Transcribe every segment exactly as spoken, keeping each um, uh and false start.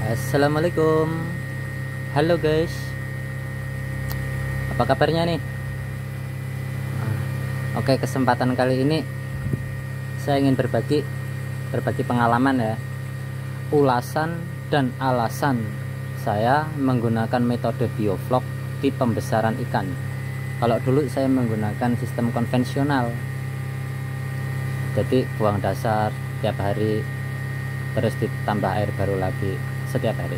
Assalamualaikum. Halo guys, apa kabarnya nih? Oke, kesempatan kali ini saya ingin berbagi berbagi pengalaman ya, ulasan dan alasan saya menggunakan metode biovlog di pembesaran ikan. Kalau dulu saya menggunakan sistem konvensional, jadi buang dasar tiap hari, terus ditambah air baru lagi setiap hari.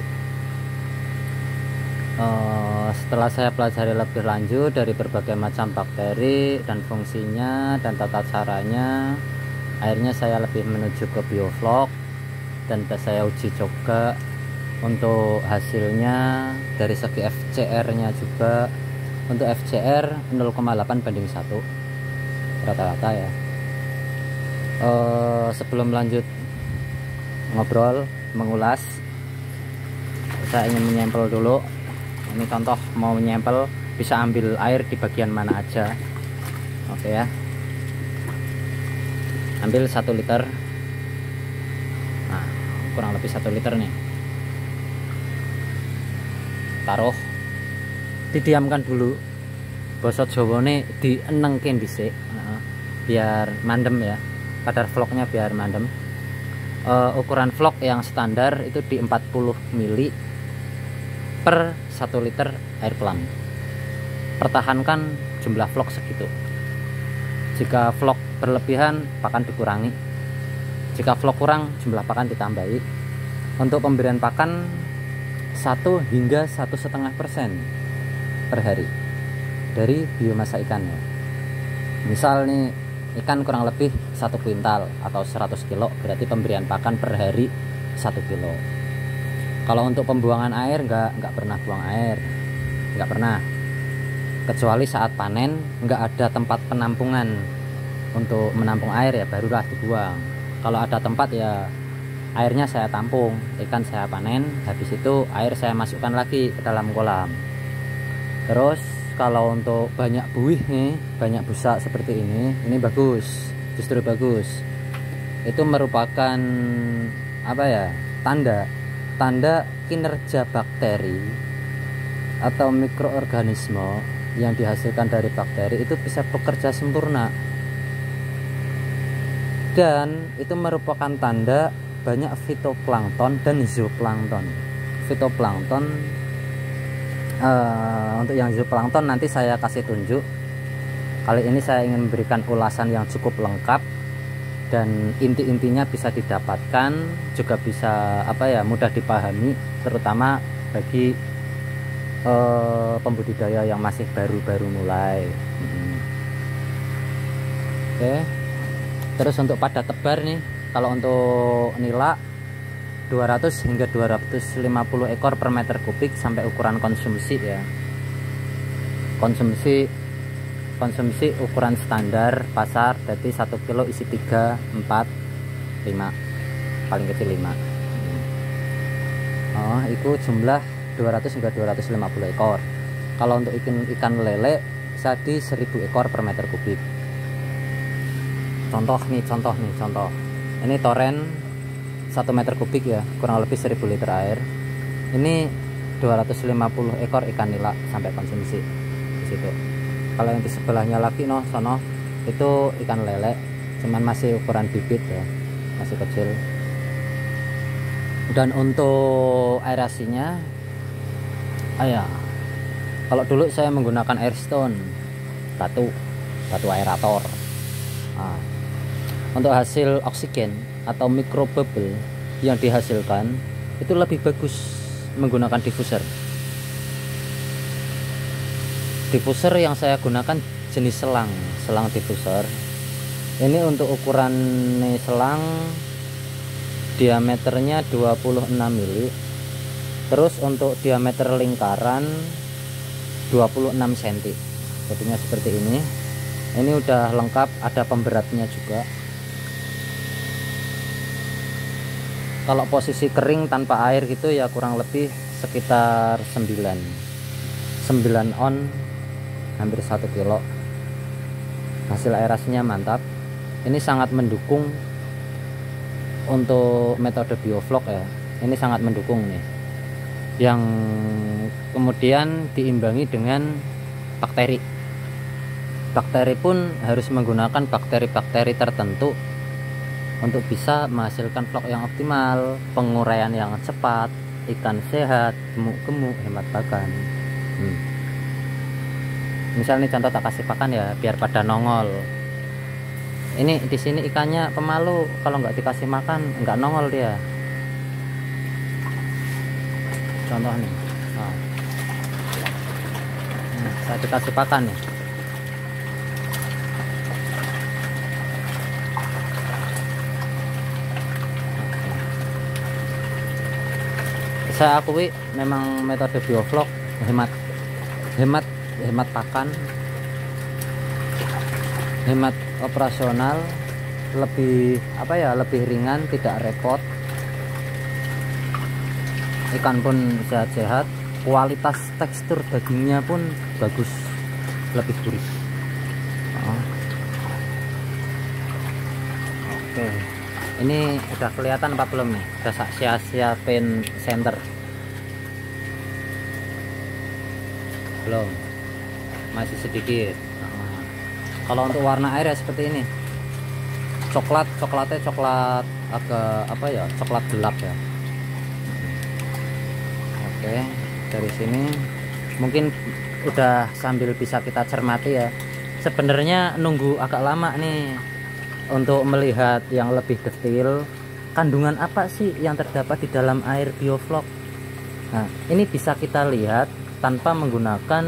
Uh, setelah saya pelajari lebih lanjut dari berbagai macam bakteri dan fungsinya dan tata caranya, akhirnya saya lebih menuju ke biovlog dan saya uji juga untuk hasilnya dari segi F C R-nya juga. Untuk F C R nol koma delapan banding satu rata-rata ya. Uh, sebelum lanjut ngobrol mengulas, saya ingin menyempel dulu. Ini contoh mau menyempel, bisa ambil air di bagian mana aja. Oke ya, ambil satu liter. Nah, kurang lebih satu liter nih. Taruh, didiamkan dulu. Bosot Jawane dienengke dhisik, nah, biar mandem ya. Kadar vlognya biar mandem. Uh, ukuran vlog yang standar itu di empat puluh mili per satu liter air pelan. Pertahankan jumlah vlog segitu. Jika vlog berlebihan, pakan dikurangi. Jika vlog kurang, jumlah pakan ditambahi. Untuk pemberian pakan satu hingga satu setengah persen per hari dari biomasa ikannya. Misal nih, ikan kurang lebih satu kuintal atau seratus kilo, berarti pemberian pakan per hari satu kilo. Kalau untuk pembuangan air nggak nggak pernah buang air, nggak pernah, kecuali saat panen nggak ada tempat penampungan untuk menampung air ya barulah dibuang. Kalau ada tempat ya airnya saya tampung, ikan saya panen, habis itu air saya masukkan lagi ke dalam kolam. Terus kalau untuk banyak buih nih, banyak busa seperti ini, ini bagus, justru bagus. Itu merupakan apa ya? Tanda, tanda kinerja bakteri atau mikroorganisme yang dihasilkan dari bakteri itu bisa bekerja sempurna. Dan itu merupakan tanda banyak fitoplankton dan zooplankton. Fitoplankton Uh, untuk yang zooplankton nanti saya kasih tunjuk. Kali ini saya ingin memberikan ulasan yang cukup lengkap dan inti-intinya bisa didapatkan, juga bisa apa ya, mudah dipahami, terutama bagi uh, pembudidaya yang masih baru-baru mulai. hmm. Oke, terus untuk pada tebar nih, kalau untuk nila dua ratus hingga dua ratus lima puluh ekor per meter kubik sampai ukuran konsumsi ya. Konsumsi konsumsi ukuran standar pasar, jadi satu kilo isi tiga, empat, lima, paling kecil lima. Oh, itu jumlah dua ratus hingga dua ratus lima puluh ekor. Kalau untuk ikan ikan lele bisa di seribu ekor per meter kubik. Contoh nih, contoh nih, contoh. Ini toren satu meter kubik ya, kurang lebih seribu liter air. Ini dua ratus lima puluh ekor ikan nila sampai konsumsi di situ. Kalau yang di sebelahnya lagi noh sono itu ikan lele, cuman masih ukuran bibit ya, masih kecil. Dan untuk aerasinya, ah ya, kalau dulu saya menggunakan airstone, batu batu aerator. Nah, untuk hasil oksigen atau mikrobubble yang dihasilkan itu lebih bagus menggunakan diffuser. Diffuser yang saya gunakan jenis selang, selang diffuser. Ini untuk ukuran nih selang diameternya dua puluh enam mili. Terus untuk diameter lingkaran dua puluh enam sentimeter. Jadinya seperti ini. Ini udah lengkap, ada pemberatnya juga. Kalau posisi kering tanpa air gitu ya kurang lebih sekitar sembilan on, hampir satu kilo. Hasil aerasinya mantap. Ini sangat mendukung untuk metode biovlog ya. Ini sangat mendukung nih. yang kemudian diimbangi dengan bakteri. Bakteri pun harus menggunakan bakteri-bakteri tertentu untuk bisa menghasilkan vlog yang optimal, penguraian yang cepat, ikan sehat, gemuk-gemuk, hemat pakan. Hmm. Misal nih contoh tak kasih pakan ya, biar pada nongol. Ini di sini ikannya pemalu, kalau nggak dikasih makan nggak nongol dia. Contoh nih, nah. Nah, saya dikasih pakan nih. Saya akui memang metode biovlog hemat hemat hemat pakan, hemat operasional, lebih apa ya, lebih ringan, tidak repot. Ikan pun sehat-sehat, kualitas tekstur dagingnya pun bagus, lebih gurih. Oh. Oke, ini udah kelihatan apa belum nih? Udah saya siapin center belum? Masih sedikit. Nah, kalau untuk warna air ya seperti ini, coklat, coklatnya coklat agak apa ya, coklat gelap ya. Oke, dari sini mungkin udah sambil bisa kita cermati ya. Sebenarnya nunggu agak lama nih untuk melihat yang lebih detail, kandungan apa sih yang terdapat di dalam air biovlog. Nah, ini bisa kita lihat tanpa menggunakan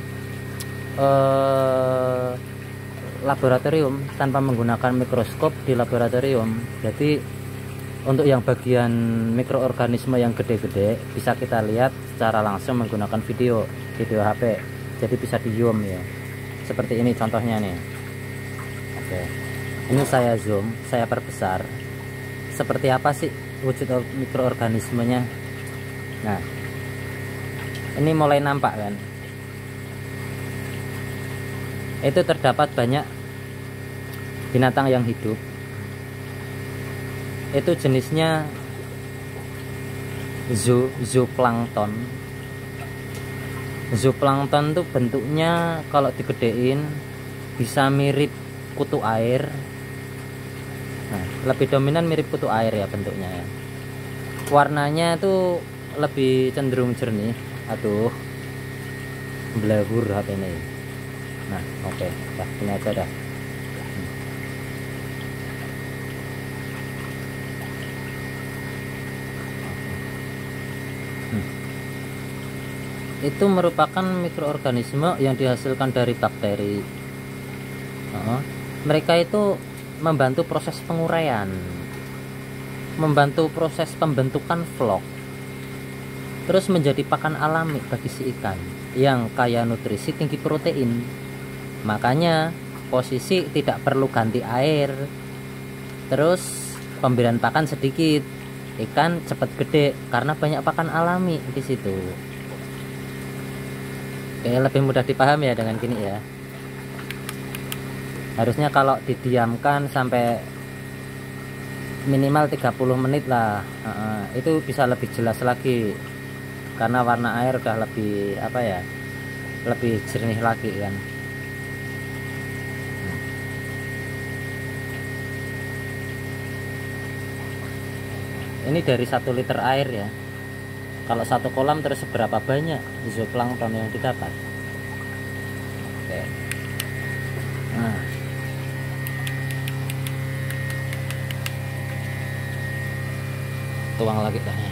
eh, laboratorium, tanpa menggunakan mikroskop di laboratorium. Jadi untuk yang bagian mikroorganisme yang gede-gede bisa kita lihat secara langsung menggunakan video video H P. Jadi bisa di zoom ya, seperti ini contohnya nih. Oke, ini saya zoom, saya perbesar. Seperti apa sih wujud mikroorganismenya? Nah, ini mulai nampak kan? Itu terdapat banyak binatang yang hidup. Itu jenisnya zoo zooplankton. Zooplankton tuh bentuknya kalau digedein bisa mirip kutu air. Nah, lebih dominan mirip kutu air ya bentuknya ya. Warnanya tuh lebih cenderung jernih. Aduh, blur H P ini. Nah, oke, okay. Nah, ini aja dah. Itu merupakan mikroorganisme yang dihasilkan dari bakteri. Uh, mereka itu membantu proses penguraian, membantu proses pembentukan vlog, terus menjadi pakan alami bagi si ikan yang kaya nutrisi, tinggi protein. Makanya posisi tidak perlu ganti air, terus pemberian pakan sedikit, ikan cepat gede karena banyak pakan alami di situ. Oke, lebih mudah dipahami ya dengan gini ya. Harusnya kalau didiamkan sampai minimal tiga puluh menit lah, uh, itu bisa lebih jelas lagi karena warna air udah lebih apa ya, lebih jernih lagi kan. Ini dari satu liter air ya. Kalau satu kolam terus seberapa banyak zooplankton yang didapat? Oke. Nah, tuang lagi dah.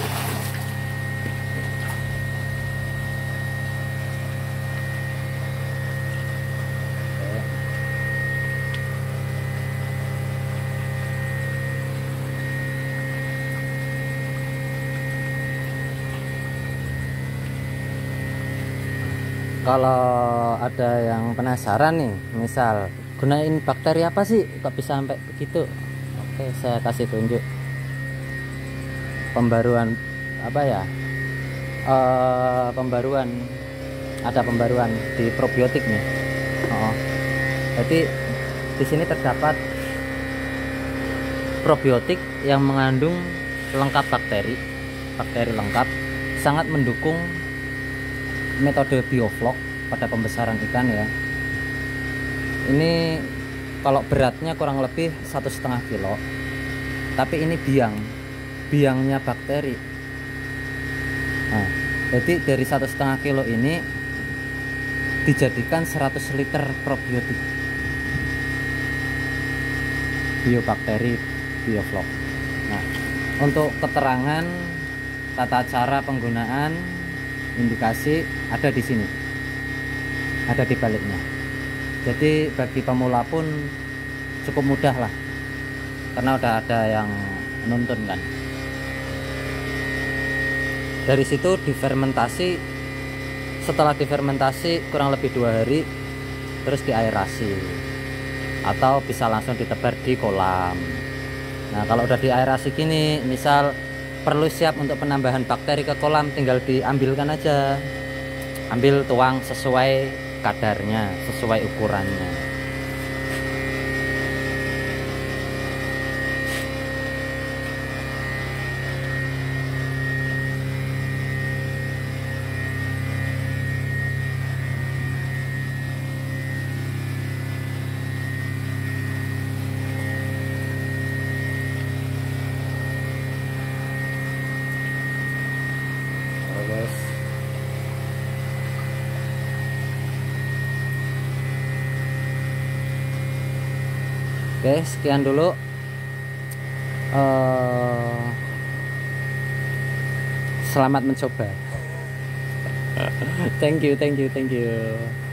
Kalau ada yang penasaran nih, misal gunain bakteri apa sih kok bisa sampai begitu? Oke, saya kasih tunjuk pembaruan apa ya, uh, pembaruan ada pembaruan di probiotik nih. Oh, jadi di sini terdapat probiotik yang mengandung lengkap bakteri, bakteri lengkap sangat mendukung metode bioflok pada pembesaran ikan ya. Ini kalau beratnya kurang lebih satu setengah kilo, tapi ini biang biangnya bakteri. Nah, jadi dari satu setengah kilo ini dijadikan seratus liter probiotik biobakteri bioflok. Nah, untuk keterangan tata cara penggunaan, indikasi ada di sini, ada di baliknya. Jadi bagi pemula pun cukup mudah lah, karena udah ada yang nuntun kan. Dari situ difermentasi, setelah difermentasi kurang lebih dua hari, terus diaerasi atau bisa langsung ditebar di kolam. Nah, kalau udah diaerasi gini, misal perlu siap untuk penambahan bakteri ke kolam, tinggal diambilkan aja, ambil tuang sesuai kadarnya, sesuai ukurannya. Oke, sekian dulu. Uh, selamat mencoba. Thank you, thank you, thank you.